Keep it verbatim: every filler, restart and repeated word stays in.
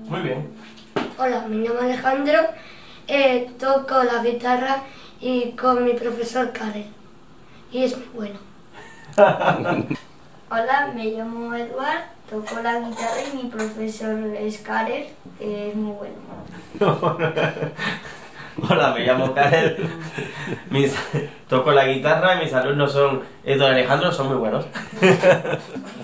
Muy bien. Hola, me llamo Alejandro, eh, toco la guitarra y con mi profesor Karel, y es muy bueno. Hola, me llamo Eduard, toco la guitarra y mi profesor es Karel, que es muy bueno. Hola, me llamo Karel, mis, toco la guitarra y mis alumnos son Eduard y Alejandro, son muy buenos.